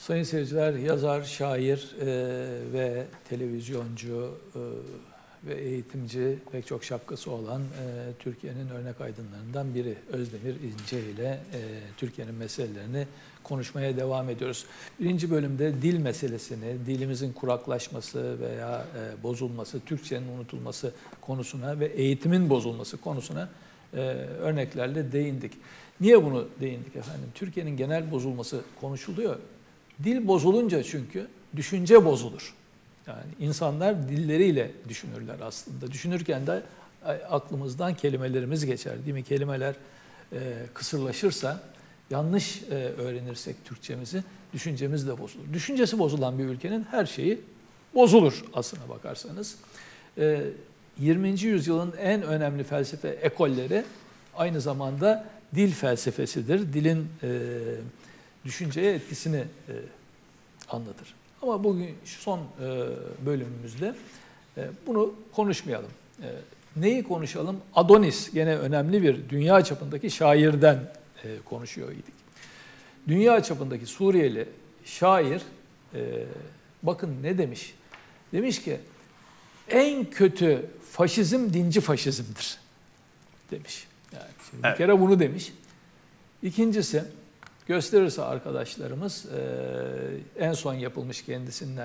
Sayın seyirciler, yazar, şair ve televizyoncu ve eğitimci, pek çok şapkası olan Türkiye'nin örnek aydınlarından biri Özdemir İnce ile Türkiye'nin meselelerini konuşmaya devam ediyoruz. Birinci bölümde dil meselesini, dilimizin kuraklaşması veya bozulması, Türkçenin unutulması konusuna ve eğitimin bozulması konusuna örneklerle değindik. Niye bunu değindik efendim? Türkiye'nin genel bozulması konuşuluyor. Dil bozulunca çünkü düşünce bozulur. Yani insanlar dilleriyle düşünürler aslında. Düşünürken de aklımızdan kelimelerimiz geçer, değil mi? Kelimeler kısırlaşırsa, yanlış öğrenirsek Türkçemizi, düşüncemiz de bozulur. Düşüncesi bozulan bir ülkenin her şeyi bozulur aslına bakarsanız. 20. yüzyılın en önemli felsefe ekolleri aynı zamanda dil felsefesidir. Dilin düşünceye etkisini anlatır. Ama bugün şu son bölümümüzde bunu konuşmayalım. Neyi konuşalım? Adonis, gene önemli bir dünya çapındaki şairden konuşuyor idik. Dünya çapındaki Suriyeli şair, bakın ne demiş? Demiş ki, en kötü faşizm dinci faşizmdir demiş. Yani şimdi bir kere bunu demiş. İkincisi, gösterirse arkadaşlarımız en son yapılmış kendisinden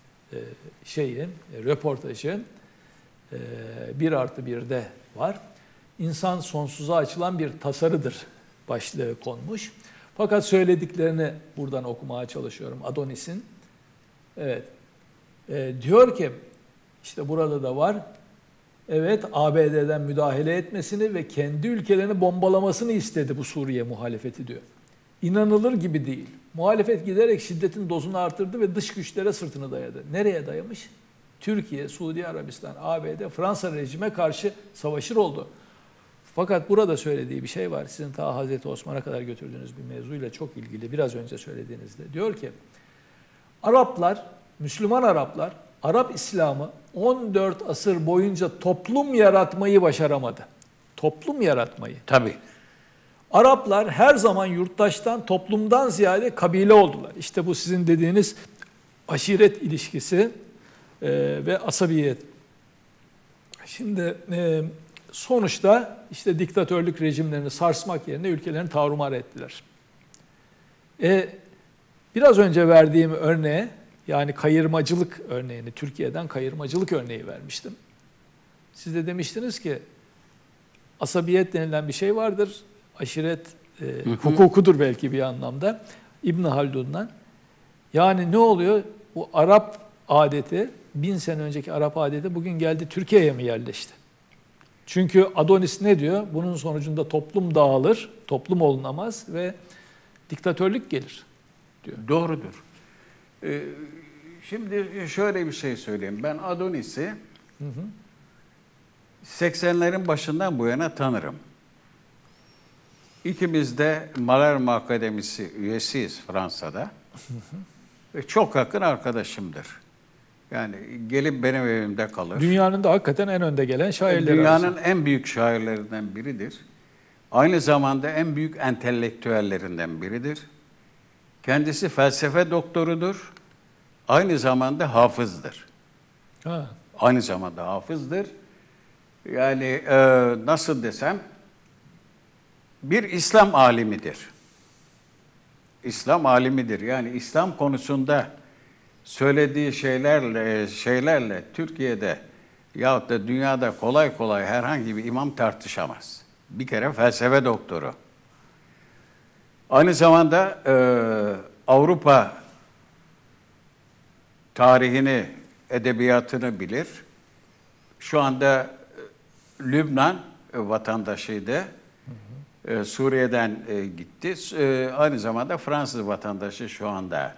röportajı 1+1'de var. İnsan sonsuza açılan bir tasarıdır başlığı konmuş. Fakat söylediklerini buradan okumaya çalışıyorum Adonis'in. Evet. Diyor ki, işte burada da var. Evet, ABD'den müdahale etmesini ve kendi ülkelerini bombalamasını istedi bu Suriye muhalefeti diyor. İnanılır gibi değil. Muhalefet giderek şiddetin dozunu artırdı ve dış güçlere sırtını dayadı. Nereye dayamış? Türkiye, Suudi Arabistan, ABD, Fransa rejime karşı savaşır oldu. Fakat burada söylediği bir şey var. Sizin ta Hazreti Osman'a kadar götürdüğünüz bir mevzuyla çok ilgili. Biraz önce söylediğinizde. Diyor ki, Araplar, Müslüman Araplar, Arap İslam'ı 14 asır boyunca toplum yaratmayı başaramadı. Toplum yaratmayı. Tabii. Araplar her zaman yurttaştan, toplumdan ziyade kabile oldular. İşte bu sizin dediğiniz aşiret ilişkisi ve asabiyet. Şimdi sonuçta işte diktatörlük rejimlerini sarsmak yerine ülkelerini tarumar ettiler. Biraz önce verdiğim örneğe, yani kayırmacılık örneğini, Türkiye'den kayırmacılık örneği vermiştim. Siz de demiştiniz ki asabiyet denilen bir şey vardır. Aşiret hukukudur belki bir anlamda. İbn Haldun'dan. Yani ne oluyor? Bu Arap adeti, 1000 sene önceki Arap adeti bugün geldi Türkiye'ye mi yerleşti? Çünkü Adonis ne diyor? Bunun sonucunda toplum dağılır, toplum olunamaz ve diktatörlük gelir diyor. Doğrudur. Şimdi şöyle bir şey söyleyeyim. Ben Adonis'i 80'lerin başından bu yana tanırım. İkimiz de Malherbe Akademisi üyesiyiz Fransa'da. Ve çok yakın arkadaşımdır. Yani gelip benim evimde kalır. Dünyanın da hakikaten en önde gelen şairleri Dünyanın arasında. en büyük şairlerinden biridir. Aynı zamanda en büyük entelektüellerinden biridir. Kendisi felsefe doktorudur. Aynı zamanda hafızdır. Ha. Aynı zamanda hafızdır. Yani nasıl desem, bir İslam alimidir. İslam alimidir. Yani İslam konusunda söylediği şeylerle Türkiye'de yahut da dünyada kolay kolay herhangi bir imam tartışamaz. Bir kere felsefe doktoru. Aynı zamanda Avrupa tarihini, edebiyatını bilir. Şu anda Lübnan vatandaşıydı. Suriye'den gitti. Aynı zamanda Fransız vatandaşı şu anda.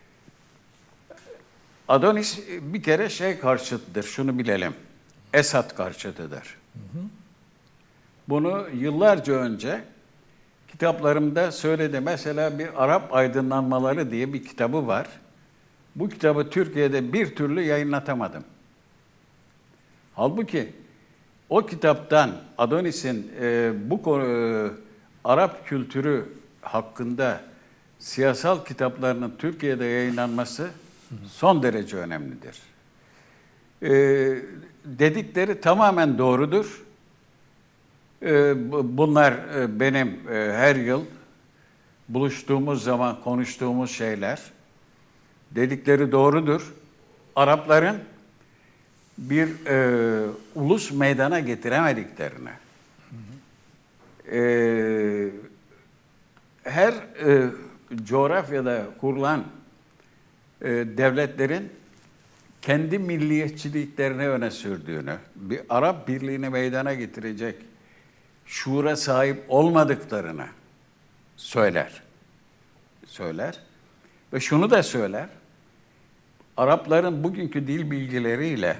Adonis bir kere karşıtıdır, şunu bilelim. Esad karşıtıdır. Bunu yıllarca önce kitaplarımda söyledi. Mesela bir Arap Aydınlanmaları diye bir kitabı var. Bu kitabı Türkiye'de bir türlü yayınlatamadım. Halbuki o kitaptan Adonis'in bu Arap kültürü hakkında siyasal kitaplarının Türkiye'de yayınlanması son derece önemlidir. Dedikleri tamamen doğrudur. Bunlar benim her yıl buluştuğumuz zaman konuştuğumuz şeyler. Dedikleri doğrudur. Arapların bir ulus meydana getiremediklerini, her coğrafyada kurulan devletlerin kendi milliyetçiliklerini öne sürdüğünü, bir Arap birliğini meydana getirecek şuura sahip olmadıklarını söyler. Ve şunu da söyler, Arapların bugünkü dil bilgileriyle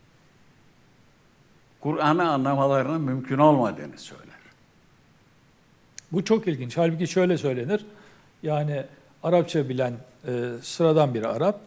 Kur'an'ı anlamalarının mümkün olmadığını söyler. Bu çok ilginç. Halbuki şöyle söylenir. Yani Arapça bilen sıradan bir Arap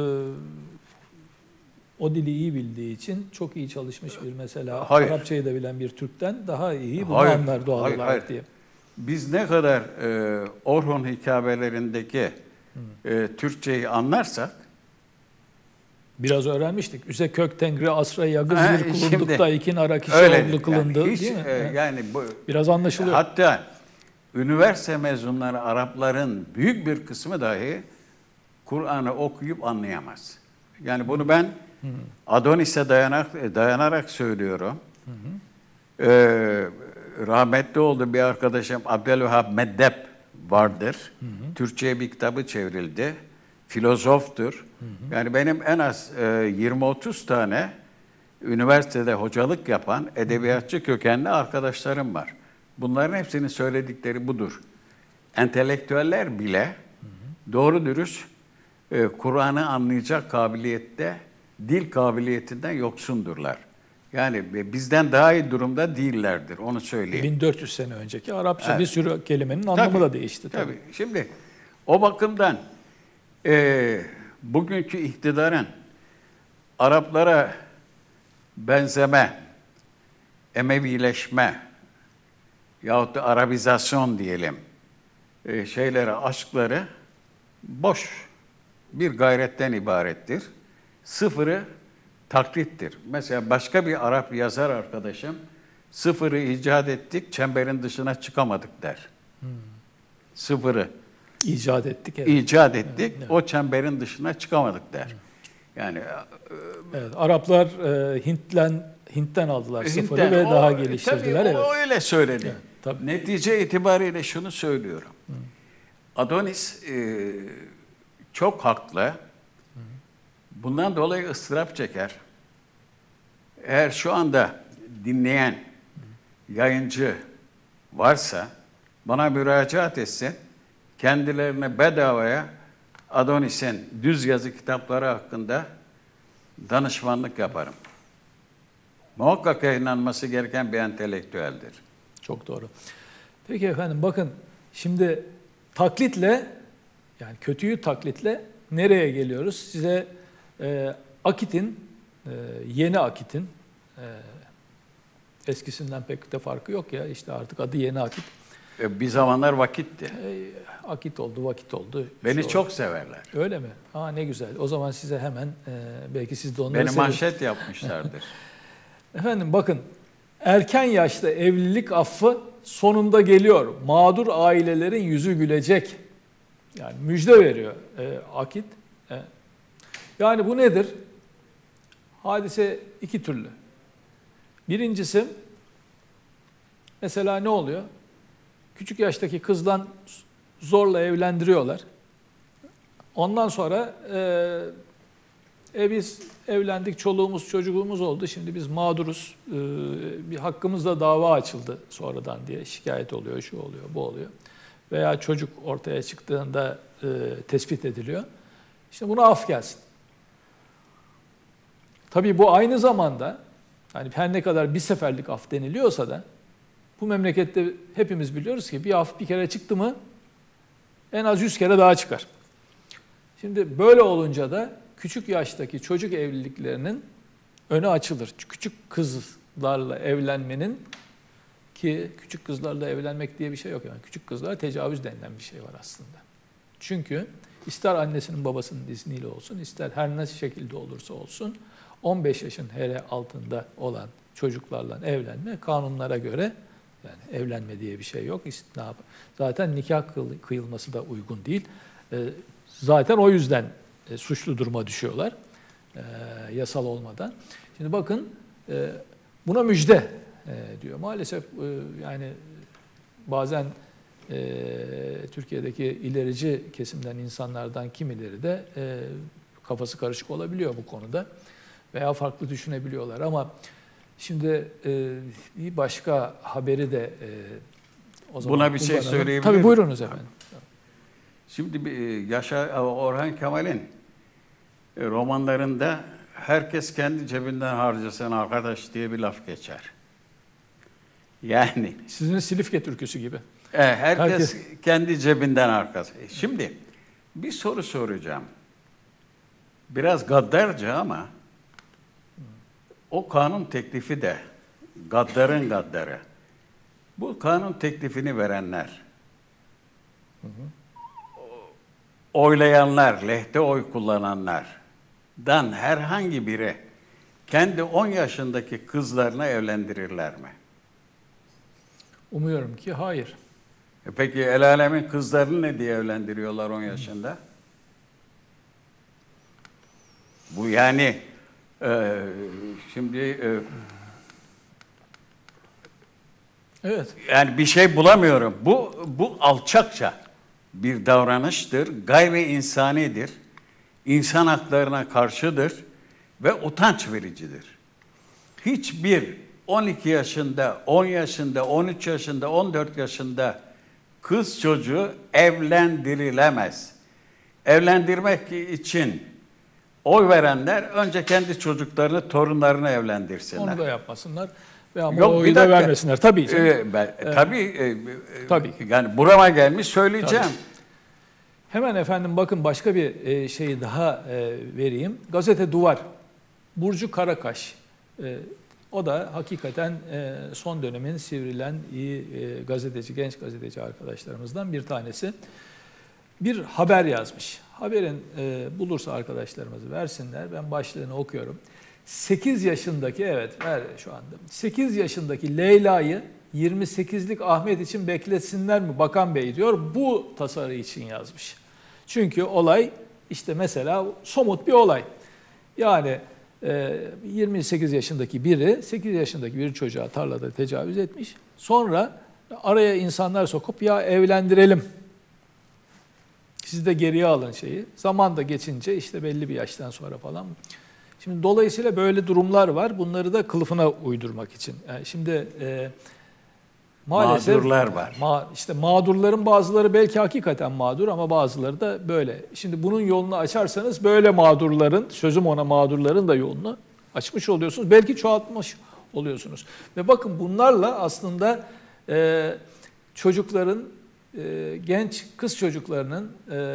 o dili iyi bildiği için çok iyi çalışmış bir mesela Hayır. Arapçayı da bilen bir Türk'ten daha iyi bunu Hayır, anlar doğal hayır, olarak hayır. diye. Biz ne kadar Orhun hikayelerindeki Türkçeyi anlarsak, Biraz öğrenmiştik. Üse kök tengri asra yagız bir kulunduk şimdi da ikin ara kişi öyledir. oldu kılındı Yani hiç, değil mi? yani bu, Biraz anlaşılıyor. hatta üniversite mezunları Arapların büyük bir kısmı dahi Kur'an'ı okuyup anlayamaz. Yani bunu ben Adonis'e dayanarak söylüyorum. Rahmetli oldu bir arkadaşım Abdülvehhab Meddeb vardır. Türkçe'ye bir kitabı çevrildi. Filozoftur. Yani benim en az 20-30 tane üniversitede hocalık yapan edebiyatçı kökenli arkadaşlarım var. Bunların hepsinin söyledikleri budur. Entelektüeller bile doğru dürüst Kur'an'ı anlayacak kabiliyette, dil kabiliyetinden yoksundurlar. Yani bizden daha iyi durumda değillerdir, onu söyleyeyim. 1400 sene önceki Arapça Evet. bir sürü kelimenin anlamı da değişti. Tabii. Şimdi o bakımdan bugünkü iktidarın Araplara benzeme, Emevileşme yahut da Arabizasyon diyelim şeylere, aşkları boş bir gayretten ibarettir. Sıfırı taklittir. Mesela başka bir Arap yazar arkadaşım, sıfırı icat ettik, çemberin dışına çıkamadık der. Sıfırı İcat ettik. Evet. icat ettik, Evet. o çemberin dışına çıkamadık der. Yani Evet, Araplar Hint'ten aldılar sıfırı Hint'ten, ve daha tabii geliştirdiler. Evet. o öyle söyledi. Evet, tabii. Netice itibariyle şunu söylüyorum. Adonis çok haklı. Bundan dolayı ıstırap çeker. Eğer şu anda dinleyen yayıncı varsa bana müracaat etsin. Kendilerine bedavaya Adonis'in düz yazı kitapları hakkında danışmanlık yaparım. Muhakkak yayınlanması gereken bir entelektüeldir. Çok doğru. Peki efendim bakın şimdi taklitle yani kötüyü taklitle nereye geliyoruz? Size Akit'in yeni Akit'in eskisinden pek de farkı yok ya işte artık adı yeni Akit. Bir zamanlar vakitti. Akit oldu, vakit oldu. Beni Şu çok severler. Öyle mi? Aa ne güzel. O zaman size hemen belki siz de onları Beni sevin. manşet yapmışlardır. Efendim bakın erken yaşta evlilik affı sonunda geliyor. Mağdur ailelerin yüzü gülecek. Yani müjde veriyor Akit. Yani bu nedir? Hadise iki türlü. Birincisi mesela ne oluyor? Küçük yaştaki kızla zorla evlendiriyorlar. Ondan sonra biz evlendik, çoluğumuz çocuğumuz oldu. Şimdi biz mağduruz. Bir hakkımızda dava açıldı sonradan diye şikayet oluyor, şu oluyor, bu oluyor. Veya çocuk ortaya çıktığında tespit ediliyor. İşte buna af gelsin. Tabii bu aynı zamanda yani her ne kadar bir seferlik af deniliyorsa da bu memlekette hepimiz biliyoruz ki bir af bir kere çıktı mı en az 100 kere daha çıkar. Şimdi böyle olunca da küçük yaştaki çocuk evliliklerinin önü açılır. Küçük kızlarla evlenmenin ki küçük kızlarla evlenmek diye bir şey yok. Yani küçük kızlara tecavüz denilen bir şey var aslında. Çünkü ister annesinin babasının izniyle olsun, ister her ne şekilde olursa olsun 15 yaşın hele altında olan çocuklarla evlenme kanunlara göre, yani evlenme diye bir şey yok. Zaten nikah kıyılması da uygun değil. Zaten o yüzden suçlu duruma düşüyorlar yasal olmadan. Şimdi bakın buna müjde diyor. Maalesef yani bazen Türkiye'deki ilerici kesimden insanlardan kimileri de kafası karışık olabiliyor bu konuda veya farklı düşünebiliyorlar ama şimdi bir başka haberi de o zaman buna bir şey söyleyebilir miyim? Tabii buyurunuz efendim. Şimdi Orhan Kemal'in romanlarında herkes kendi cebinden harcasın arkadaş diye bir laf geçer. Yani Sizin Silifke türküsü gibi. herkes kendi cebinden arkası. Şimdi bir soru soracağım. Biraz gaddarca ama o kanun teklifi de gaddarın gaddarı. Bu kanun teklifini verenler, oylayanlar, lehte oy kullananlardan herhangi biri kendi 10 yaşındaki kızlarını evlendirirler mi? Umuyorum ki hayır. Peki el alemin kızlarını ne diye evlendiriyorlar 10 yaşında? Bu yani şimdi Evet. yani bir şey bulamıyorum. Bu alçakça bir davranıştır, gayri insanidir, insan haklarına karşıdır ve utanç vericidir. Hiçbir 12 yaşında, 10 yaşında, 13 yaşında, 14 yaşında kız çocuğu evlendirilemez. Evlendirmek için oy verenler önce kendi çocuklarını, torunlarını evlendirsinler. Onu da yapmasınlar ve ama Yok, oyu bir da dakika. vermesinler. Tabii canım. Tabii. Yani burama gelmiş söyleyeceğim. Tabii. Hemen efendim bakın başka bir şeyi daha vereyim. Gazete Duvar. Burcu Karakaş. O da hakikaten son dönemin sivrilen iyi gazeteci, genç gazeteci arkadaşlarımızdan bir tanesi. Bir haber yazmış. Haberin bulursa arkadaşlarımız versinler. Ben başlığını okuyorum. 8 yaşındaki, evet ver şu anda. 8 yaşındaki Leyla'yı 28'lik Ahmet için bekletsinler mi Bakan Bey diyor. Bu tasarı için yazmış. Çünkü olay işte mesela somut bir olay. Yani 28 yaşındaki biri 8 yaşındaki bir çocuğa tarlada tecavüz etmiş. Sonra araya insanlar sokup ya evlendirelim. Siz de geriye alın şeyi. Zaman da geçince işte belli bir yaştan sonra falan. Şimdi dolayısıyla böyle durumlar var. Bunları da kılıfına uydurmak için. Yani şimdi maalesef mağdurlar var. İşte mağdurların bazıları belki hakikaten mağdur ama bazıları da böyle. Şimdi bunun yolunu açarsanız böyle mağdurların, sözüm ona mağdurların da yolunu açmış oluyorsunuz. Belki çoğaltmış oluyorsunuz. Ve bakın bunlarla aslında çocukların, genç kız çocuklarının,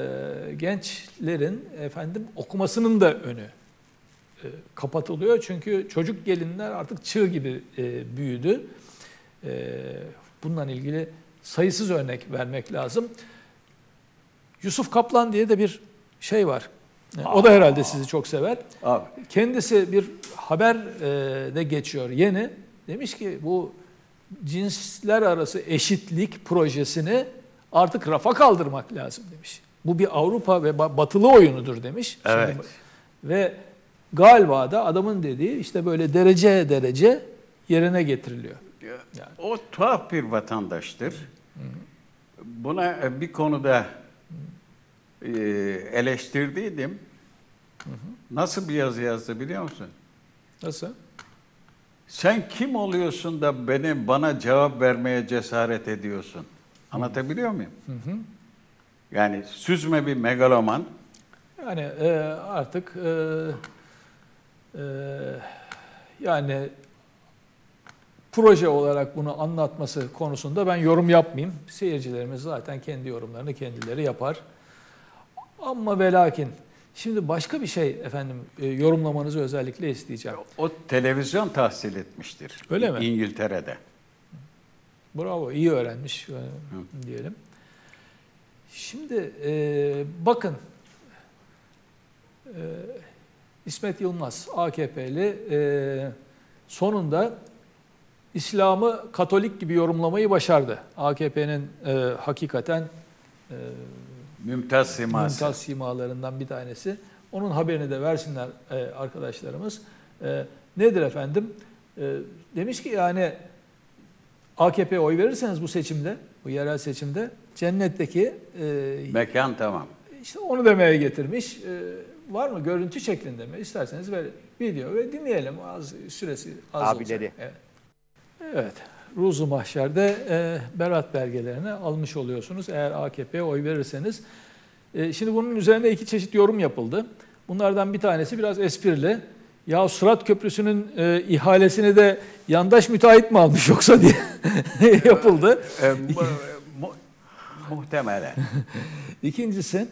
gençlerin okumasının da önü kapatılıyor. Çünkü çocuk gelinler artık çığ gibi büyüdü. Bununla ilgili sayısız örnek vermek lazım. Yusuf Kaplan diye de bir şey var. O da herhalde sizi çok sever. Abi. Kendisi bir haber de geçiyor yeni. Demiş ki bu cinsler arası eşitlik projesini artık rafa kaldırmak lazım demiş. Bu bir Avrupa ve Batılı oyunudur demiş. Evet. Ve galiba da adamın dediği işte böyle derece derece yerine getiriliyor. Yani. O tuhaf bir vatandaştır. Buna bir konuda eleştirdiydim. Nasıl bir yazı yazdı biliyor musun? Nasıl? Sen kim oluyorsun da bana cevap vermeye cesaret ediyorsun? Anlatabiliyor muyum? Yani süzme bir megaloman. Yani artık yani proje olarak bunu anlatması konusunda ben yorum yapmayayım. Seyircilerimiz zaten kendi yorumlarını kendileri yapar. Ama ve lakin şimdi başka bir şey efendim yorumlamanızı özellikle isteyeceğim. O televizyon tahsil etmiştir. Öyle mi? İngiltere'de. Bravo, iyi öğrenmiş diyelim. Şimdi bakın, İsmet Yılmaz AKP'li sonunda İslam'ı Katolik gibi yorumlamayı başardı. AKP'nin hakikaten Mümtaz siması. mümtaz simalarından bir tanesi. Onun haberini de versinler arkadaşlarımız. Nedir efendim? Demiş ki yani AKP'ye oy verirseniz bu seçimde, bu yerel seçimde cennetteki Mekan tamam. işte onu demeye getirmiş. Var mı görüntü şeklinde mi? İsterseniz böyle video ve dinleyelim. Az süresi az Abileri. olacak. Evet. Evet. Ruzu Mahşer'de beraat belgelerini almış oluyorsunuz eğer AKP'ye oy verirseniz. Şimdi bunun üzerine iki çeşit yorum yapıldı. Bunlardan bir tanesi biraz esprili. Ya Sırat Köprüsü'nün ihalesini de yandaş müteahhit mi almış yoksa diye yapıldı. Muhtemelen. İkincisi,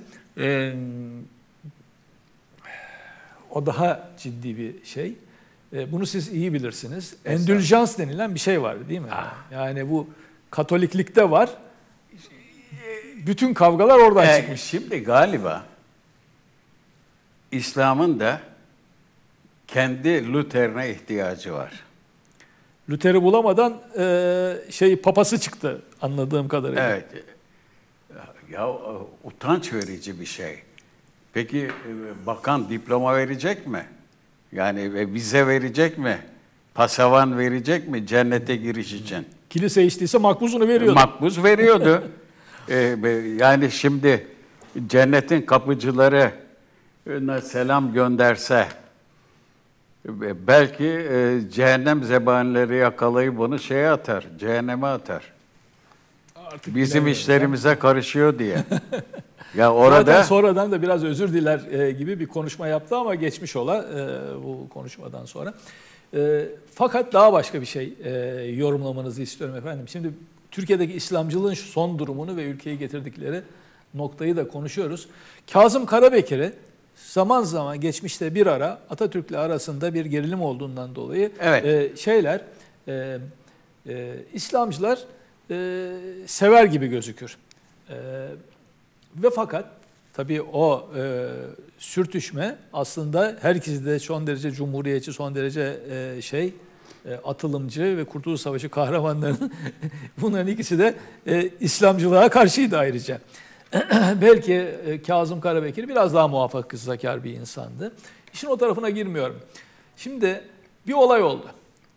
o daha ciddi bir şey. Bunu siz iyi bilirsiniz. Endüljans denilen bir şey var değil mi? Yani bu Katoliklikte var. Bütün kavgalar oradan çıkmış. Şimdi galiba İslam'ın da kendi Luther'ine ihtiyacı var. Luther'i bulamadan papası çıktı anladığım kadarıyla. Evet. Ya utanç verici bir şey. Peki bakan diploma verecek mi? Yani vize verecek mi? Pasavan verecek mi cennete giriş için? Kilise içtiyse makbuzunu veriyordu. Makbuz veriyordu. Yani şimdi cennetin kapıcıları selam gönderse belki cehennem zebanileri yakalayıp bunu şeye atar, cehenneme atar. Artık Bizim işlerimize karışıyor diye. Ya orada zaten sonradan da biraz özür diler gibi bir konuşma yaptı ama geçmiş ola bu konuşmadan sonra. Fakat daha başka bir şey yorumlamanızı istiyorum efendim. Şimdi Türkiye'deki İslamcılığın şu son durumunu ve ülkeyi getirdikleri noktayı da konuşuyoruz. Kazım Karabekir'i zaman zaman geçmişte bir ara Atatürk'le arasında bir gerilim olduğundan dolayı evet. İslamcılar sever gibi gözükür. Ve fakat tabii o sürtüşme aslında herkesi de son derece cumhuriyetçi, son derece atılımcı ve Kurtuluş Savaşı kahramanlarının bunların ikisi de İslamcılığa karşıydı ayrıca. Belki Kazım Karabekir biraz daha muhafazakar bir insandı. İşin o tarafına girmiyorum. Şimdi bir olay oldu.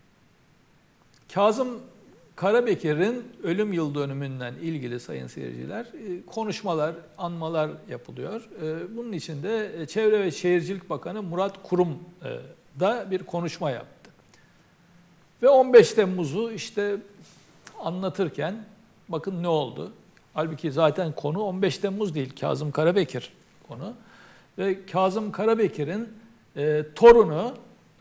Kazım Karabekir'in ölüm yıl dönümünden ilgili sayın seyirciler konuşmalar, anmalar yapılıyor. Bunun için de Çevre ve Şehircilik Bakanı Murat Kurum da bir konuşma yaptı. Ve 15 Temmuz'u işte anlatırken bakın ne oldu. Halbuki zaten konu 15 Temmuz değil, Kazım Karabekir konu. Ve Kazım Karabekir'in torunu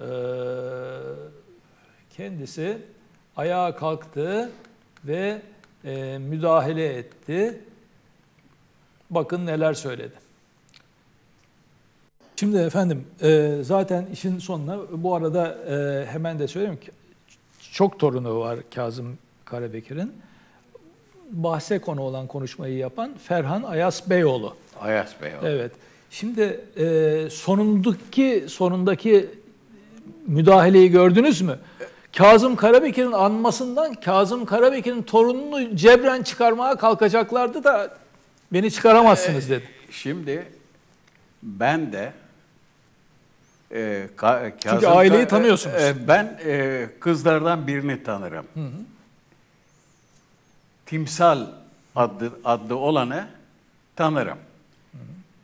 kendisi ayağa kalktı ve müdahale etti. Bakın neler söyledi. Şimdi efendim zaten işin sonuna bu arada hemen de söyleyeyim ki çok torunu var Kazım Karabekir'in. Bahse konu olan konuşmayı yapan Ferhan Ayas Beyoğlu. Ayas Beyoğlu. Evet. Şimdi sonundaki müdahaleyi gördünüz mü? Kazım Karabekir'in anmasından Kazım Karabekir'in torununu cebren çıkarmaya kalkacaklardı da beni çıkaramazsınız dedi. Şimdi ben de çünkü aileyi tanıyorsunuz. Ben kızlardan birini tanırım. Hı hı. Timsal adlı olanı tanırım. Hı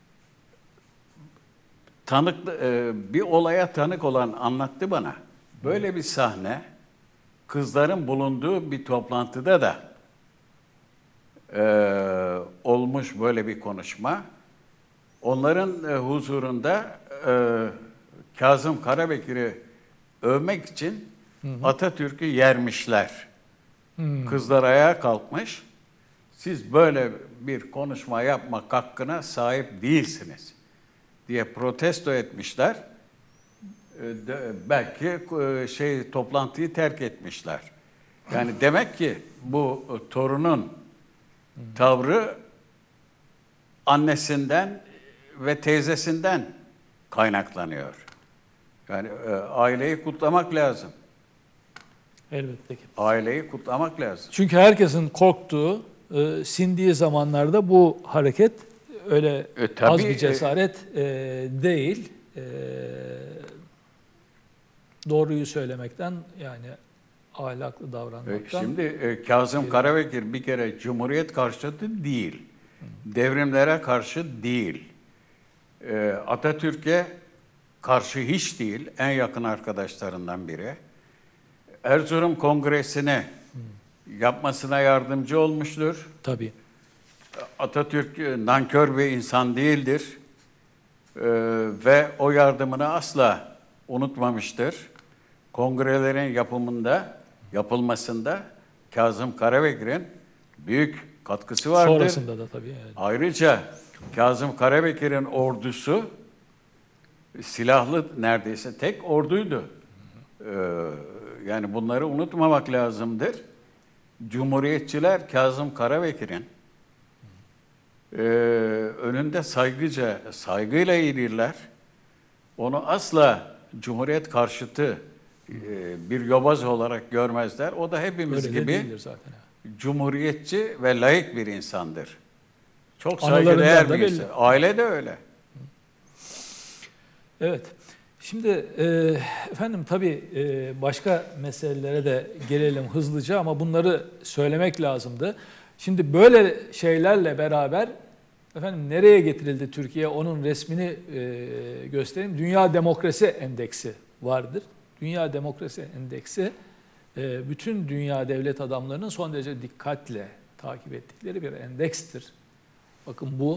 hı. Bir olaya tanık olan anlattı bana. Böyle bir sahne kızların bulunduğu bir toplantıda da olmuş böyle bir konuşma. Onların huzurunda Kazım Karabekir'i övmek için Atatürk'ü yermişler. Kızlar ayağa kalkmış. Siz böyle bir konuşma yapmak hakkına sahip değilsiniz diye protesto etmişler. Belki toplantıyı terk etmişler. Yani demek ki bu torunun tavrı annesinden ve teyzesinden kaynaklanıyor. Yani aileyi kutlamak lazım. Elbette ki. Aileyi kutlamak lazım. Çünkü herkesin korktuğu, sindiği zamanlarda bu hareket öyle Tabii, az bir cesaret değil. Doğruyu söylemekten, yani ahlaklı davranmaktan. Şimdi Kazım Karabekir bir kere Cumhuriyet karşıtı değil. Devrimlere karşı değil. Atatürk'e karşı hiç değil. En yakın arkadaşlarından biri. Erzurum Kongresi'ni yapmasına yardımcı olmuştur. Tabii. Atatürk nankör bir insan değildir. Ve o yardımını asla unutmamıştır. Kongrelerin yapılmasında Kazım Karabekir'in büyük katkısı vardır. Sonrasında da tabii. Yani. Ayrıca Kazım Karabekir'in ordusu silahlı neredeyse tek orduydu. Yani bunları unutmamak lazımdır. Cumhuriyetçiler Kazım Karabekir'in önünde saygıyla eğilirler. Onu asla Cumhuriyet karşıtı bir yobaz olarak görmezler. O da hepimiz Öyle de gibi değildir zaten. cumhuriyetçi ve laik bir insandır. Çok Analarından saygıdeğer da bir belli. insan. Aile de öyle. Evet. Şimdi efendim tabii başka meselelere de gelelim hızlıca ama bunları söylemek lazımdı. Şimdi böyle şeylerle beraber efendim nereye getirildi Türkiye, onun resmini göstereyim. Dünya Demokrasi Endeksi vardır. Dünya Demokrasi Endeksi bütün dünya devlet adamlarının son derece dikkatle takip ettikleri bir endekstir. Bakın bu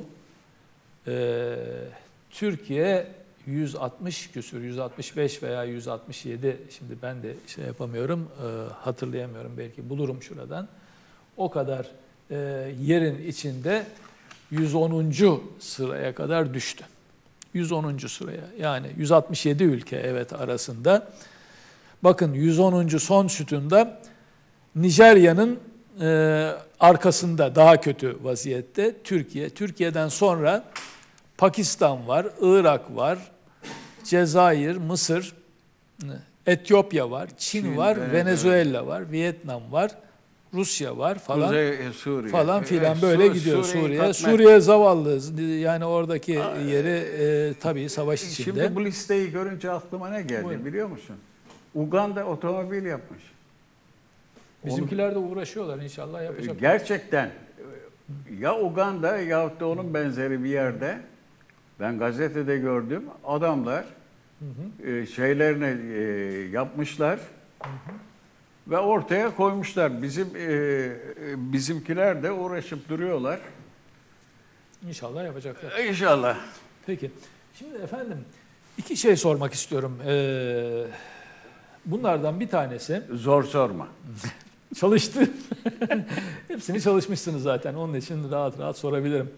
Türkiye 160 küsur, 165 veya 167, şimdi ben de şey yapamıyorum, hatırlayamıyorum, belki bulurum şuradan. O kadar yerin içinde 110. sıraya kadar düştü. 110. sıraya, yani 167 ülke evet arasında. Bakın 110. son sütunda Nijerya'nın arkasında, daha kötü vaziyette Türkiye. Türkiye'den sonra Pakistan var, Irak var, Cezayir, Mısır, Etiyopya var, Çin var, Venezuela var, Vietnam var, Rusya var falan. Suriye. Falan filan böyle gidiyor Suriye. Suriye zavallı, yani oradaki yeri tabii savaş içinde. Şimdi bu listeyi görünce aklıma ne geldi? Buyurun. Biliyor musun? Uganda otomobil yapmış. Bizimkiler de uğraşıyorlar, inşallah yapacak. Gerçekten ya Uganda yahut da onun benzeri bir yerde, ben gazetede gördüm, adamlar şeylerini yapmışlar ve ortaya koymuşlar. Bizimkiler de uğraşıp duruyorlar. İnşallah yapacaklar. İnşallah. Peki. Şimdi efendim iki şey sormak istiyorum. Bunlardan bir tanesi Zor sorma. çalıştı. Hepsini çalışmışsınız zaten. Onun için rahat rahat sorabilirim.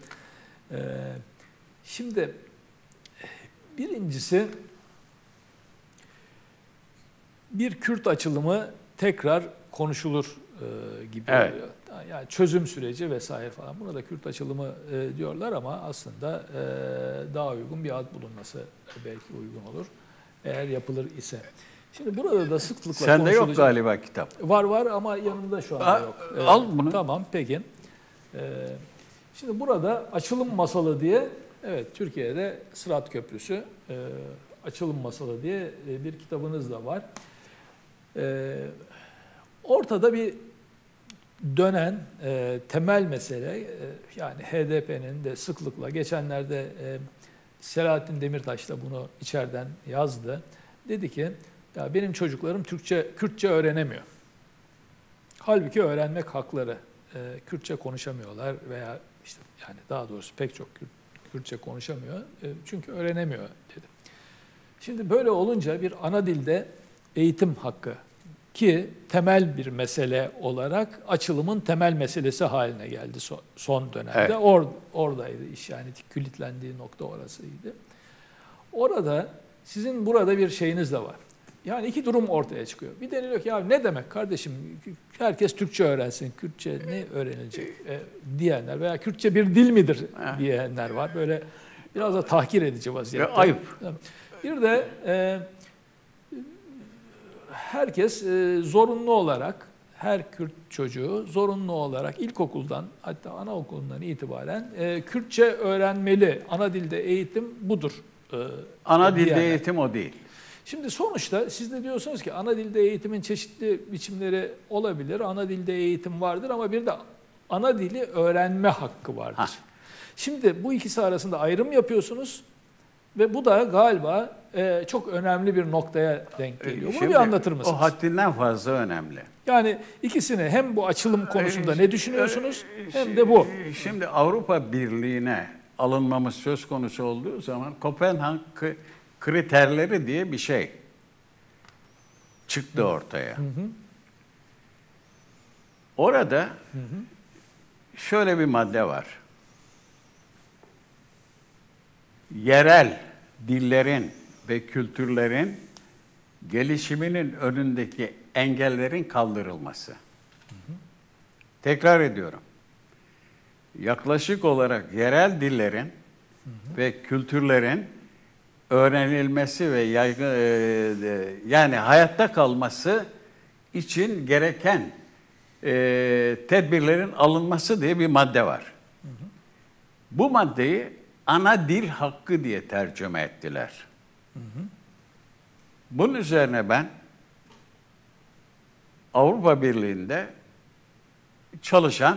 Şimdi birincisi, bir Kürt açılımı tekrar konuşulur gibi Evet. oluyor. Yani çözüm süreci vesaire falan. Buna da Kürt açılımı diyorlar ama aslında daha uygun bir ad bulunması belki uygun olur. Eğer yapılır ise. Şimdi burada da sıklıkla Sende konuşulacak. yok galiba kitap. Var ama yanımda şu anda yok. Al bunu. Tamam, peki. Şimdi burada açılım masalı diye, evet, Türkiye'de Sırat Köprüsü açılım masalı diye bir kitabınız da var. Ortada bir dönen temel mesele, yani HDP'nin de sıklıkla geçenlerde Selahattin Demirtaş da bunu içeriden yazdı. Dedi ki ya benim çocuklarım Kürtçe öğrenemiyor. Halbuki öğrenmek hakları. Kürtçe konuşamıyorlar veya işte yani daha doğrusu pek çok Kürtçe konuşamıyor. Çünkü öğrenemiyor dedi. Şimdi böyle olunca bir ana dilde eğitim hakkı, ki temel bir mesele olarak açılımın temel meselesi haline geldi son dönemde. Evet. Oradaydı iş, yani kilitlendiği nokta orasıydı. Orada sizin burada bir şeyiniz de var. Yani iki durum ortaya çıkıyor. Bir deniliyor ki ya ne demek kardeşim, herkes Türkçe öğrensin, Kürtçe ne öğrenilecek diyenler veya Kürtçe bir dil midir diyenler var. Böyle biraz da tahkir edici vaziyette. Ayıp. Bir de herkes zorunlu olarak, her Kürt çocuğu zorunlu olarak ilkokuldan, hatta anaokulundan itibaren Kürtçe öğrenmeli. Ana dilde eğitim budur. Ana dilde diyenler. eğitim o değil. Şimdi sonuçta siz de diyorsunuz ki ana dilde eğitimin çeşitli biçimleri olabilir. Ana dilde eğitim vardır ama bir de ana dili öğrenme hakkı vardır. Şimdi bu ikisi arasında ayrım yapıyorsunuz ve bu da galiba çok önemli bir noktaya denk geliyor. Bunu bir anlatır mısınız? O haddinden fazla önemli. Yani ikisini hem bu açılım konusunda ne düşünüyorsunuz hem de bu. Şimdi Avrupa Birliği'ne alınmamız söz konusu olduğu zaman Kopenhag kriterleri diye bir şey çıktı ortaya. Orada şöyle bir madde var. Yerel dillerin ve kültürlerin gelişiminin önündeki engellerin kaldırılması. Tekrar ediyorum. Yaklaşık olarak yerel dillerin ve kültürlerin öğrenilmesi ve yani hayatta kalması için gereken tedbirlerin alınması diye bir madde var. Bu maddeyi ana dil hakkı diye tercüme ettiler. Bunun üzerine ben Avrupa Birliği'nde çalışan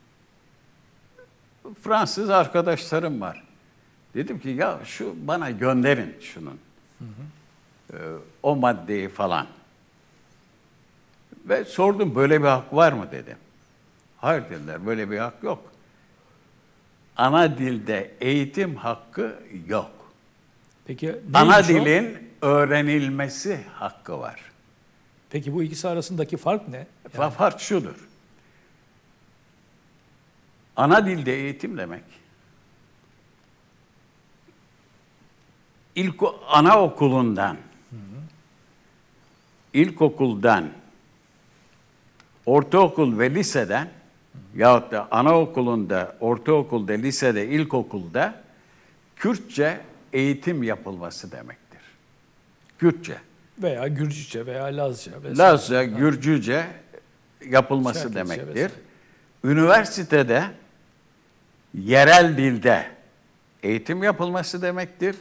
Fransız arkadaşlarım var. Dedim ki ya şu bana gönderin şunun. O maddeyi falan. Ve sordum böyle bir hak var mı dedim. Hayır dediler, böyle bir hak yok. Ana dilde eğitim hakkı yok. Peki ana dilin öğrenilmesi hakkı var. Peki bu ikisi arasındaki fark ne? Yani fark şudur. Ana dilde eğitim demek, anaokulundan, ilkokuldan, ortaokul ve liseden yahut da anaokulunda, ortaokulda, lisede, ilkokulda Kürtçe eğitim yapılması demektir. Kürtçe. Veya Gürcüce veya Lazca. Lazca, Gürcüce yapılması Şarkıcı demektir. vesaire. Üniversitede yerel dilde eğitim yapılması demektir.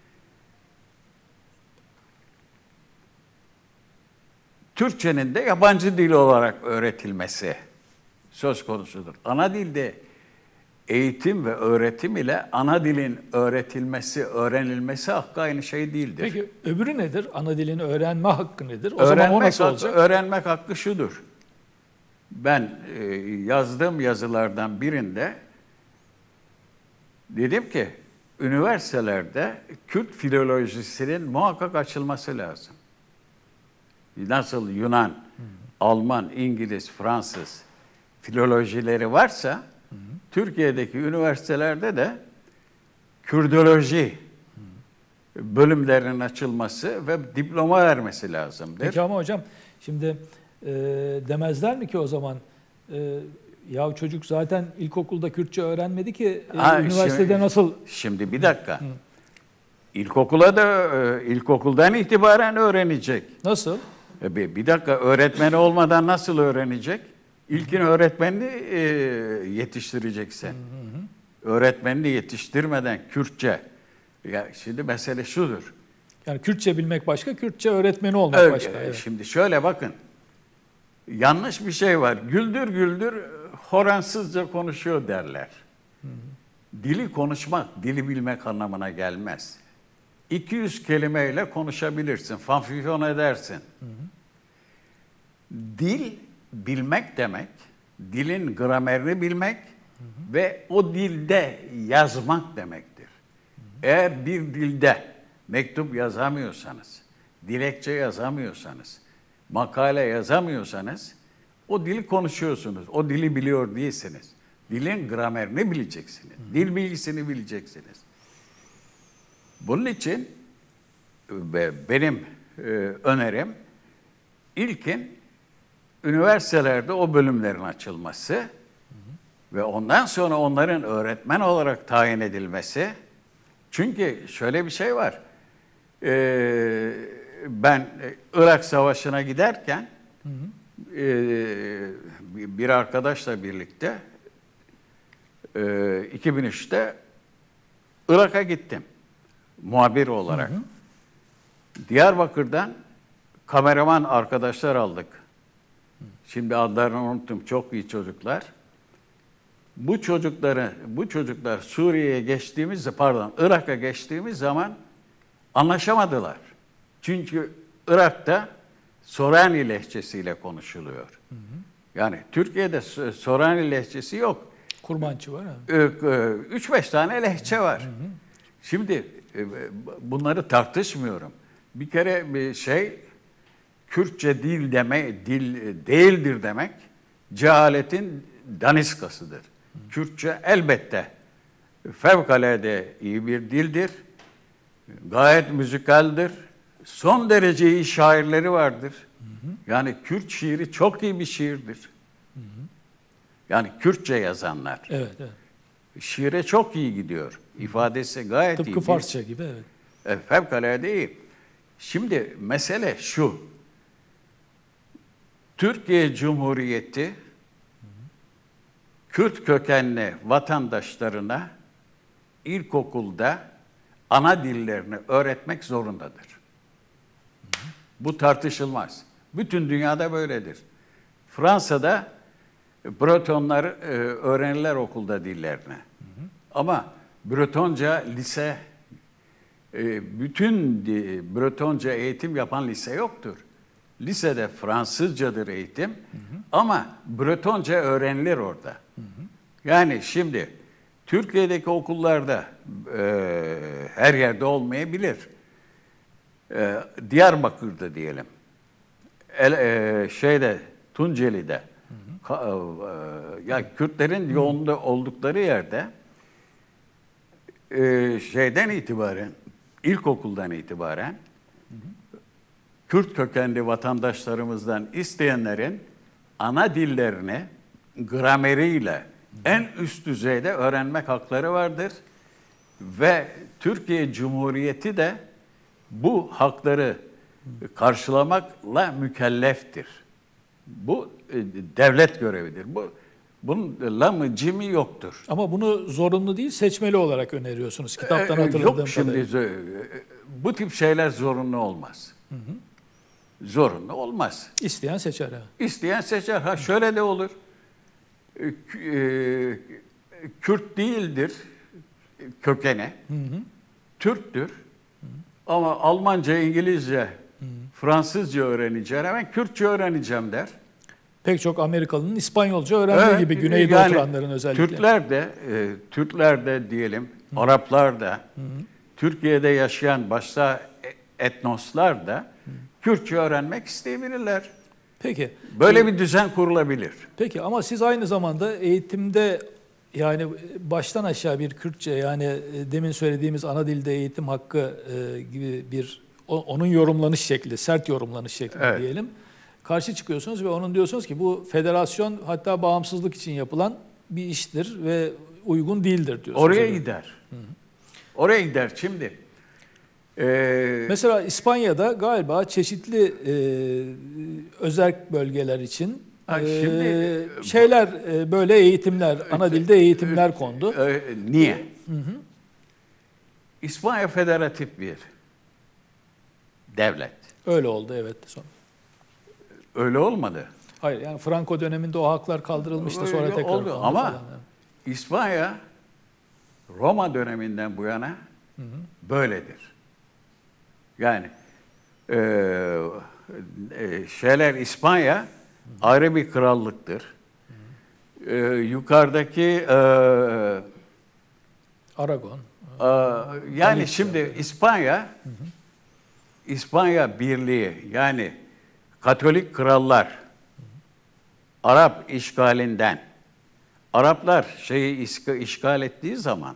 Türkçenin de yabancı dil olarak öğretilmesi söz konusudur. Ana dilde eğitim ve öğretim ile ana dilin öğretilmesi, öğrenilmesi hakkı aynı şey değildir. Peki öbürü nedir? Ana dilini öğrenme hakkı nedir? O zaman o nasıl olacak? Öğrenmek hakkı şudur. Ben yazdığım yazılardan birinde dedim ki üniversitelerde Kürt filolojisinin muhakkak açılması lazım. Nasıl Yunan, Alman, İngiliz, Fransız filolojileri varsa Türkiye'deki üniversitelerde de Kürdoloji bölümlerinin açılması ve diploma vermesi lazımdır. Peki ama hocam şimdi demezler mi ki o zaman ya çocuk zaten ilkokulda Kürtçe öğrenmedi ki üniversitede nasıl? Şimdi bir dakika. İlkokuldan itibaren öğrenecek. Nasıl? Bir dakika, öğretmeni olmadan nasıl öğrenecek? İlkin öğretmenini yetiştireceksin. Öğretmenini yetiştirmeden Kürtçe. Ya şimdi mesele şudur. Yani Kürtçe bilmek başka, Kürtçe öğretmeni olmak başka. Evet. Şimdi şöyle bakın. Yanlış bir şey var. Güldür güldür Horansızca konuşuyor derler. Dili konuşmak, dili bilmek anlamına gelmez. 200 kelimeyle konuşabilirsin, fanfifon edersin. Dil bilmek demek, dilin gramerini bilmek ve o dilde yazmak demektir. Eğer bir dilde mektup yazamıyorsanız, dilekçe yazamıyorsanız, makale yazamıyorsanız o dili konuşuyorsunuz, o dili biliyor değilsiniz. Dilin gramerini bileceksiniz, dil bilgisini bileceksiniz. Bunun için benim önerim ilkin üniversitelerde o bölümlerin açılması ve ondan sonra onların öğretmen olarak tayin edilmesi. Çünkü şöyle bir şey var. Ben Irak Savaşı'na giderken bir arkadaşla birlikte 2003'te Irak'a gittim muhabir olarak. Diyarbakır'dan kameraman arkadaşlar aldık. Şimdi adlarını unuttum. Çok iyi çocuklar. Bu çocuklar Suriye'ye Irak'a geçtiğimiz zaman anlaşamadılar. Çünkü Irak'ta Sorani lehçesiyle konuşuluyor. Yani Türkiye'de Sorani lehçesi yok. Kurmançı var abi. 3-5 tane lehçe var. Şimdi bunları tartışmıyorum. Bir kere Kürtçe dil değildir demek cehaletin daniskasıdır. Kürtçe elbette fevkalade iyi bir dildir. Gayet müzikaldir. Son derece iyi şairleri vardır. Yani Kürt şiiri çok iyi bir şiirdir. Yani Kürtçe yazanlar. Evet, evet. Şiire çok iyi gidiyor. İfadesi gayet iyi. Tıpkı Farsça gibi, evet. Fevkalade iyi. Şimdi mesele şu. Türkiye Cumhuriyeti Kürt kökenli vatandaşlarına ilkokulda ana dillerini öğretmek zorundadır. Bu tartışılmaz. Bütün dünyada böyledir. Fransa'da Bretonlar öğrenirler okulda dillerini. Ama Bretonca lise, bütün Bretonca eğitim yapan lise yoktur. Lisede Fransızcadır eğitim ama Bretonca öğrenilir orada. Yani şimdi Türkiye'deki okullarda her yerde olmayabilir. Diyarbakır'da diyelim, Tunceli'de, ya Kürtlerin yoğunda oldukları yerde ilkokuldan itibaren Kürt kökenli vatandaşlarımızdan isteyenlerin ana dillerini grameriyle en üst düzeyde öğrenmek hakları vardır. Ve Türkiye Cumhuriyeti de bu hakları karşılamakla mükelleftir. Bu devlet görevidir. Bunun lamı cimi yoktur. Ama bunu zorunlu değil, seçmeli olarak öneriyorsunuz kitaptan hatırladığım Yok şimdi bu tip şeyler zorunlu olmaz. Zorunlu olmaz. İsteyen seçer. İsteyen seçer. Ha şöyle de olur. Kürt değildir kökeni. Türktür. Ama Almanca, İngilizce, Fransızca öğreneceğim. Hemen Kürtçe öğreneceğim der. Pek çok Amerikalı'nın İspanyolca öğrendiği gibi güneyde oturanların özellikle. Türkler de diyelim, Araplar da, Türkiye'de yaşayan başka etnoslar da Kürtçe öğrenmek isteyebilirler. Peki. Böyle bir düzen kurulabilir. Peki ama siz aynı zamanda eğitimde yani baştan aşağı bir Kürtçe yani demin söylediğimiz ana dilde eğitim hakkı gibi onun yorumlanış şekli, sert yorumlanış şekli diyelim. Karşı çıkıyorsunuz ve onun diyorsunuz ki bu federasyon hatta bağımsızlık için yapılan bir iştir ve uygun değildir diyorsunuz. Oraya gider. Oraya gider şimdi. Mesela İspanya'da galiba çeşitli özerk bölgeler için böyle eğitimler, ana dilde eğitimler kondu. Niye? İspanya federatif bir devlet. Öyle oldu evet. Öyle olmadı. Hayır yani Franco döneminde o haklar kaldırılmıştı sonra tekrar oldu. Ama falan. İspanya Roma döneminden bu yana böyledir. Yani İspanya ayrı bir krallıktır. Yukarıdaki Aragon. Yani şimdi İspanya Birliği yani Katolik krallar Arap işgalinden Araplar işgal ettiği zaman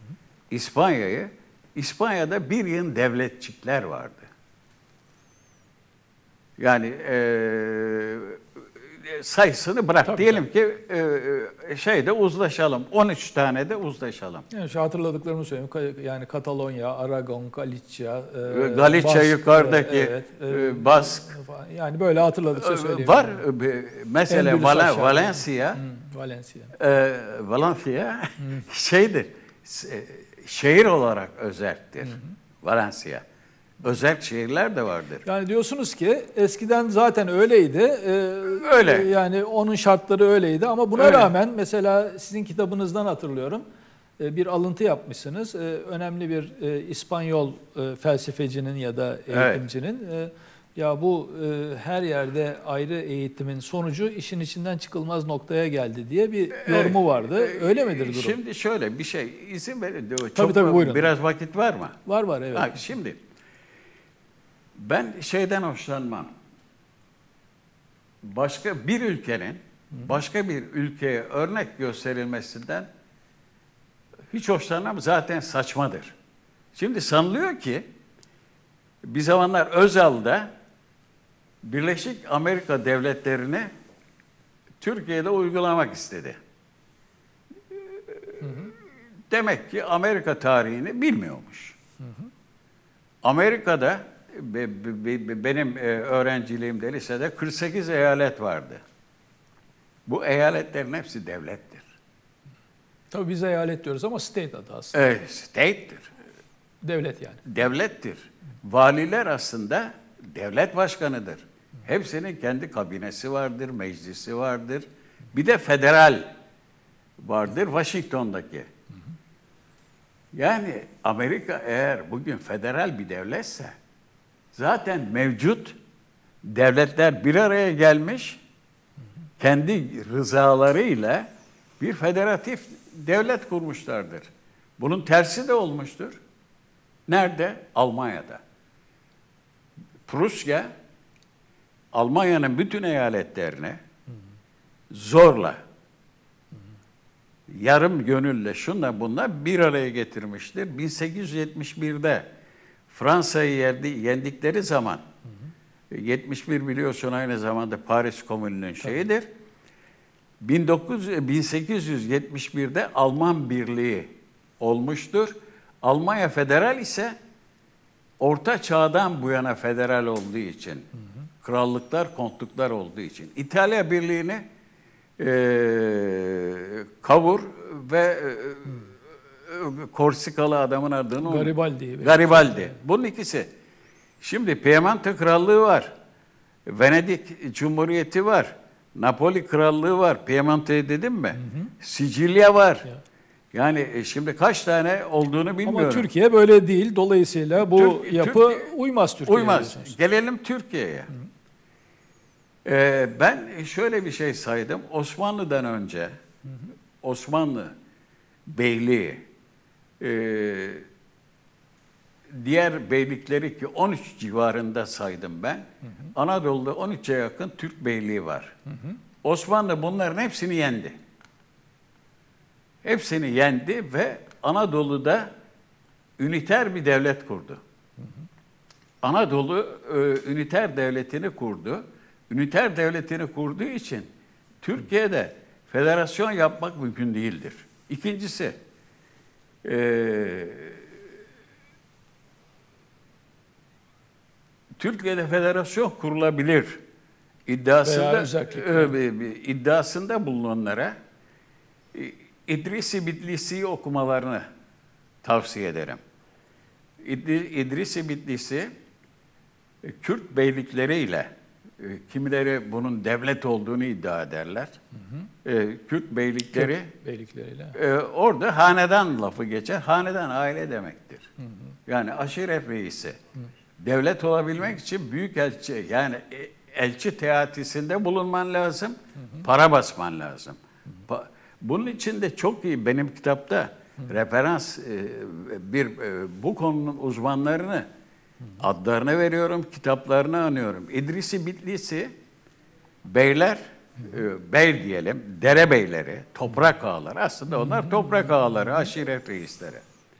İspanya'da bir yığın devletçikler vardı. Yani sayısını bırak. Tabii, Diyelim ki şeyde uzlaşalım. 13 tane de uzlaşalım. Yani şu hatırladıklarımı söyleyeyim. Yani Katalonya, Aragon, Galicia, Galicia Bask, yukarıdaki, Bask. Yani böyle hatırladıkça söyleyeyim. Var. Mesela Endülüs aşağıda. Valencia, Valencia. Valencia şeydir, şehir olarak özeldir. Valencia. Özel şehirler de vardır. Yani diyorsunuz ki eskiden zaten öyleydi. Öyle. Yani onun şartları öyleydi ama buna Öyle. rağmen mesela sizin kitabınızdan hatırlıyorum. Bir alıntı yapmışsınız. Önemli bir İspanyol felsefecinin ya da eğitimcinin ya bu her yerde ayrı eğitimin sonucu işin içinden çıkılmaz noktaya geldi diye bir yorumu vardı. Öyle midir durum? Şimdi şöyle bir şey, izin verin. Tabii, buyurun. Biraz vakit var mı? Var evet. Ha, şimdi ben şeyden hoşlanmam. Başka bir ülkenin başka bir ülkeye örnek gösterilmesinden hiç hoşlanmam. Zaten saçmadır. Şimdi sanılıyor ki bir zamanlar Özal'da Birleşik Amerika Devletleri'ni Türkiye'de uygulamak istedi. Demek ki Amerika tarihini bilmiyormuş. Amerika'da benim öğrenciliğimde lisede 48 eyalet vardı. Bu eyaletlerin hepsi devlettir. Tabii biz eyalet diyoruz ama state adı aslında. State'tir. Devlet yani. Devlettir. Valiler aslında devlet başkanıdır. Hepsinin kendi kabinesi vardır, meclisi vardır. Bir de federal vardır, Washington'daki. Yani Amerika eğer bugün federal bir devletse, zaten mevcut devletler bir araya gelmiş, kendi rızalarıyla bir federatif devlet kurmuşlardır. Bunun tersi de olmuştur. Nerede? Almanya'da. Prusya, Almanya'nın bütün eyaletlerini zorla, yarım gönülle, şunla bunla bir araya getirmiştir. 1871'de Fransa'yı yendikleri zaman, 71 biliyorsun aynı zamanda Paris Komünü'nün şeyidir. 1871'de Alman Birliği olmuştur. Almanya federal ise Orta Çağ'dan bu yana federal olduğu için, krallıklar, kontluklar olduğu için. İtalya Birliği'ni Cavour ve Korsikalı adamın adını Garibaldi. Bunun ikisi. Şimdi Piemonte Krallığı var. Venedik Cumhuriyeti var. Napoli Krallığı var. Piemonte dedim mi? Sicilya var. Yani şimdi kaç tane olduğunu bilmiyorum. Ama Türkiye böyle değil. Dolayısıyla bu yapı uymaz Türkiye'ye. Uymaz. Gelelim Türkiye'ye. Ben şöyle bir şey saydım. Osmanlı'dan önce Osmanlı Beyliği diğer beylikleri ki 13 civarında saydım ben. Anadolu'da 13'e yakın Türk beyliği var. Osmanlı bunların hepsini yendi. Hepsini yendi ve Anadolu'da üniter bir devlet kurdu. Anadolu üniter devletini kurdu. Üniter devletini kurduğu için Türkiye'de federasyon yapmak mümkün değildir. İkincisi, Türkiye'de federasyon kurulabilir iddiasında bulunanlara İdris-i Bitlisi'yi okumalarını tavsiye ederim. İdris-i Bitlisi Kürt beylikleriyle, kimileri bunun devlet olduğunu iddia ederler. Kürt beylikleriyle orada hanedan lafı geçer. Hanedan aile demektir. Yani aşiret reisi. Devlet olabilmek için büyükelçi, yani elçi teatisinde bulunman lazım, para basman lazım. Bunun için de çok iyi benim kitapta referans bu konunun uzmanlarını adlarını veriyorum, kitaplarını anıyorum. İdris-i Bitlisi beyler, bey diyelim, derebeyleri, toprak ağaları, aslında onlar toprak ağaları, aşiret reisleri.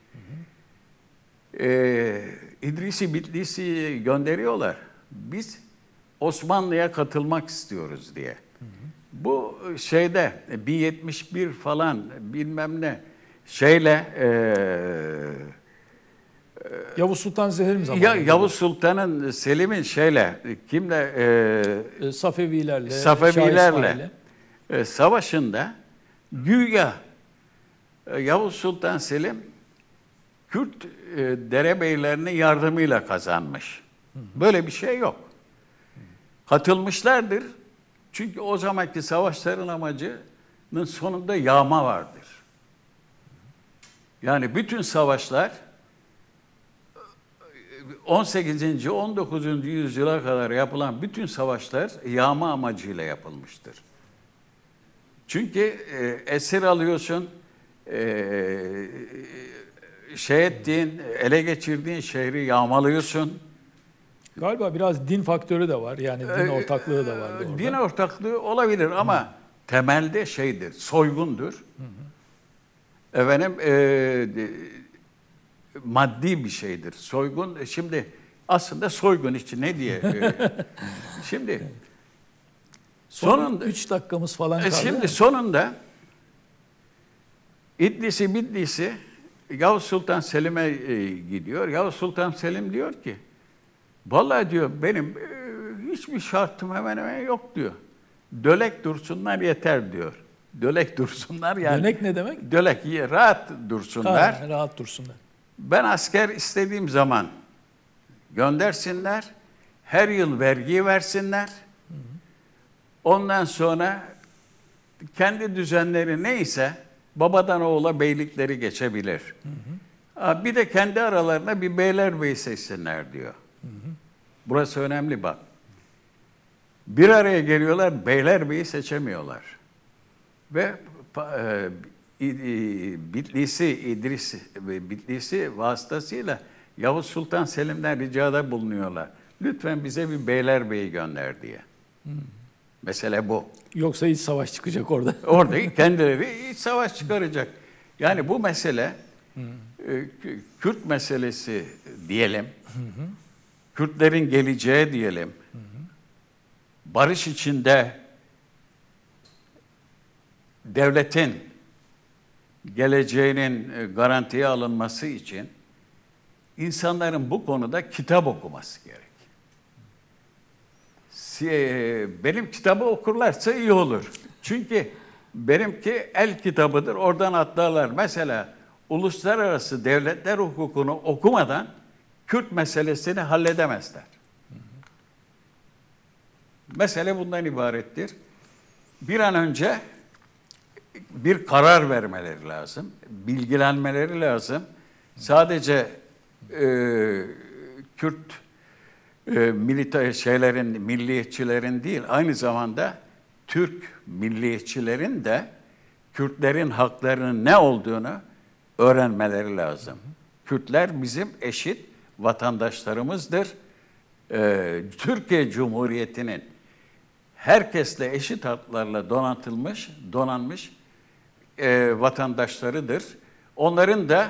İdris-i Bitlisi'yi gönderiyorlar. Biz Osmanlı'ya katılmak istiyoruz diye. Bu şeyde 1071 falan bilmem ne şeyle Yavuz Sultan Selim zamanında. Yavuz Sultan'ın Selim'in şeyle kimle Safevilerle, Şah Safevilerle İsmail'le. savaşında güya Yavuz Sultan Selim Kürt derebeylerinin yardımıyla kazanmış. Böyle bir şey yok. Katılmışlardır. Çünkü o zamanki savaşların amacının sonunda yağma vardır. Yani bütün savaşlar 18. 19. yüzyıla kadar yapılan bütün savaşlar yağma amacıyla yapılmıştır. Çünkü esir alıyorsun, ele geçirdiğin şehri yağmalıyorsun. Galiba biraz din faktörü de var. Yani din ortaklığı da var orada. Din ortaklığı olabilir ama temelde şeydir, soygundur. Efendim, maddi bir şeydir. Soygun, şimdi aslında soygun için ne diye? Şimdi sonunda 3 dakikamız falan kaldı. Şimdi sonunda İdlisi Yavuz Sultan Selim'e gidiyor. Yavuz Sultan Selim diyor ki, vallahi diyor benim hiçbir şartım hemen hemen yok diyor. Dölek dursunlar yeter diyor. Dölek dursunlar yani. Dönek ne demek? Dölek rahat dursunlar. Ha, rahat dursunlar. Ben asker istediğim zaman göndersinler. Her yıl vergi versinler. Ondan sonra kendi düzenleri neyse babadan oğula beylikleri geçebilir. Bir de kendi aralarına bir beylerbeyi seçsinler diyor. Burası önemli bak. Bir araya geliyorlar, beylerbeyi seçemiyorlar. Ve Bitlisi vasıtasıyla Yavuz Sultan Selim'den ricada bulunuyorlar. Lütfen bize bir beylerbeyi gönder diye. Mesele bu. Yoksa iç savaş çıkacak orada. Orada kendileri iç savaş çıkaracak. Yani bu mesele Kürt meselesi diyelim. Kürtlerin geleceği diyelim. Barış içinde devletin geleceğinin garantiye alınması için insanların bu konuda kitap okuması gerek. Benim kitabı okurlarsa iyi olur. Çünkü benimki el kitabıdır, oradan atlarlar. Mesela uluslararası devletler hukukunu okumadan Kürt meselesini halledemezler. Mesele bundan ibarettir. Bir an önce bir karar vermeleri lazım, bilgilenmeleri lazım. Sadece Kürt milliyetçilerin değil, aynı zamanda Türk milliyetçilerin de Kürtlerin haklarının ne olduğunu öğrenmeleri lazım. Kürtler bizim eşit vatandaşlarımızdır. Türkiye Cumhuriyeti'nin herkesle eşit haklarla donanmış vatandaşlarıdır. Onların da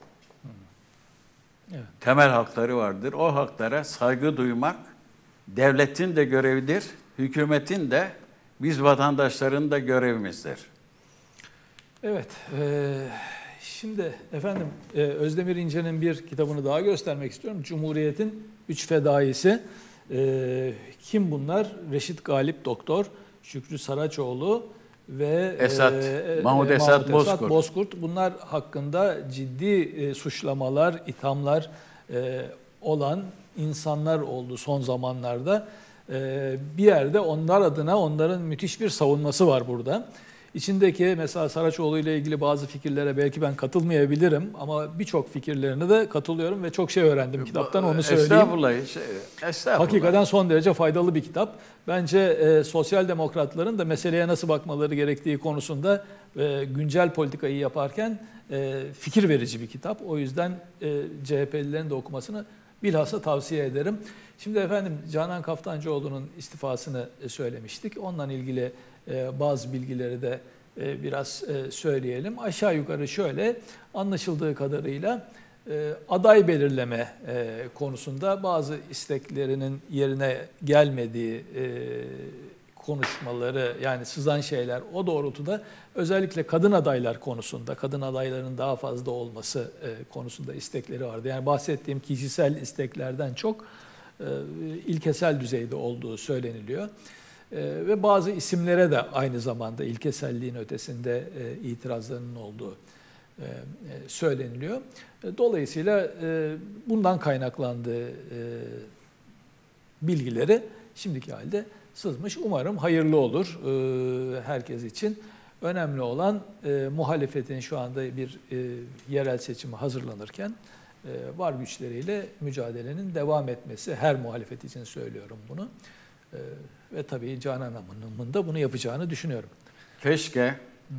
temel hakları vardır. O haklara saygı duymak devletin de görevidir, hükümetin de, biz vatandaşların da görevimizdir. Evet, şimdi efendim Özdemir İnce'nin bir kitabını daha göstermek istiyorum. Cumhuriyet'in 3 fedaisi. Kim bunlar? Reşit Galip Doktor, Şükrü Saraçoğlu ve Mahmut Esat Bozkurt. Bunlar hakkında ciddi suçlamalar, ithamlar olan insanlar oldu son zamanlarda. Bir yerde onlar adına onların müthiş bir savunması var burada. İçindeki mesela Saraçoğlu ile ilgili bazı fikirlere belki ben katılmayabilirim ama birçok fikirlerine de katılıyorum ve çok şey öğrendim kitaptan, onu söyleyeyim. Estağfurullah. Hakikaten son derece faydalı bir kitap. Bence sosyal demokratların da meseleye nasıl bakmaları gerektiği konusunda güncel politikayı yaparken fikir verici bir kitap. O yüzden CHP'lilerin de okumasını bilhassa tavsiye ederim. Şimdi efendim Canan Kaftancıoğlu'nun istifasını söylemiştik. Onunla ilgili bazı bilgileri de biraz söyleyelim. Aşağı yukarı şöyle, anlaşıldığı kadarıyla aday belirleme konusunda bazı isteklerinin yerine gelmediği konuşmaları, yani sızan şeyler o doğrultuda özellikle kadın adaylar konusunda, kadın adayların daha fazla olması konusunda istekleri vardı. Yani bahsettiğim kişisel isteklerden çok ilkesel düzeyde olduğu söyleniliyor. Ve bazı isimlere de aynı zamanda ilkeselliğin ötesinde itirazlarının olduğu söyleniliyor. Dolayısıyla bundan kaynaklandığı bilgileri şimdiki halde sızmış. Umarım hayırlı olur herkes için. Önemli olan muhalefetin şu anda bir yerel seçime hazırlanırken var güçleriyle mücadelenin devam etmesi. Her muhalefet için söylüyorum bunu. Ve tabii Canan Hanım'ın da bunu yapacağını düşünüyorum. Keşke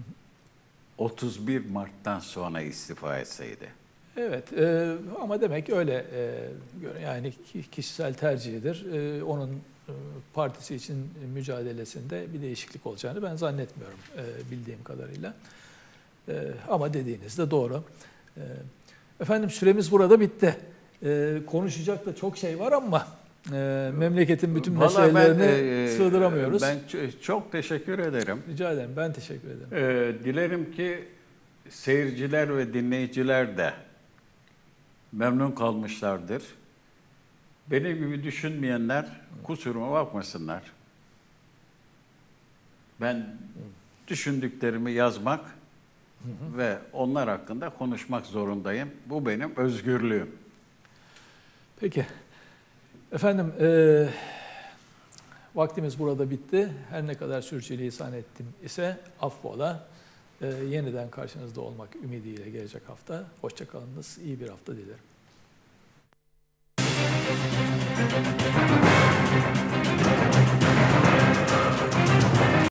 31 Mart'tan sonra istifa etseydi. Evet, ama demek öyle, yani kişisel tercihidir. Onun partisi için mücadelesinde bir değişiklik olacağını ben zannetmiyorum bildiğim kadarıyla. Ama dediğiniz de doğru. Efendim, süremiz burada bitti. Konuşacak da çok şey var ama memleketin bütün meselelerini sığdıramıyoruz. Ben çok teşekkür ederim. Rica ederim, ben teşekkür ederim. Dilerim ki seyirciler ve dinleyiciler de memnun kalmışlardır. Benim gibi düşünmeyenler kusuruma bakmasınlar. Ben düşündüklerimi yazmak ve onlar hakkında konuşmak zorundayım. Bu benim özgürlüğüm. Peki. Efendim, vaktimiz burada bitti. Her ne kadar sürçülisan ettim ise affola. Yeniden karşınızda olmak ümidiyle gelecek hafta. Hoşça kalınız. İyi bir hafta dilerim.